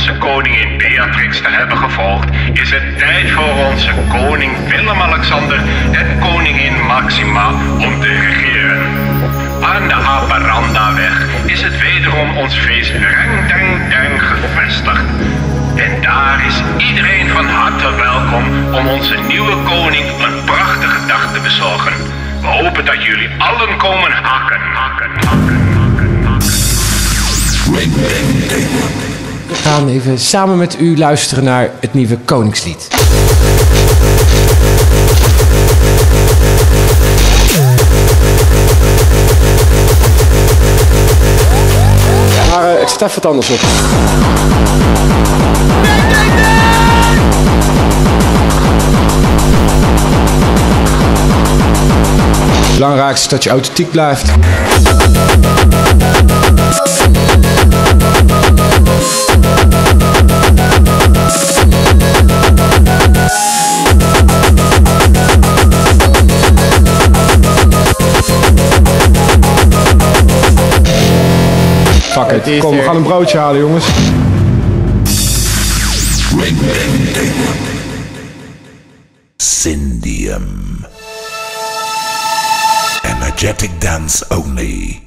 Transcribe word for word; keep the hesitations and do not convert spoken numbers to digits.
onze koningin Beatrix te hebben gevolgd, is het tijd voor onze koning Willem-Alexander en koningin Maxima om te regeren. Aan de Haparanda-weg is het wederom ons feest Reng Deng Deng gevestigd. En daar is iedereen van harte welkom om onze nieuwe koning een prachtige dag te bezorgen. We hopen dat jullie allen komen hakken, hakken, hakken, hakken, hakken. We gaan even samen met u luisteren naar het nieuwe Koningslied. Ja, maar uh, ik zet even wat anders op. Het belangrijkste is dat je authentiek blijft. Fuck it, kom, we gaan een broodje halen, jongens. Syndium. Energetic dance only.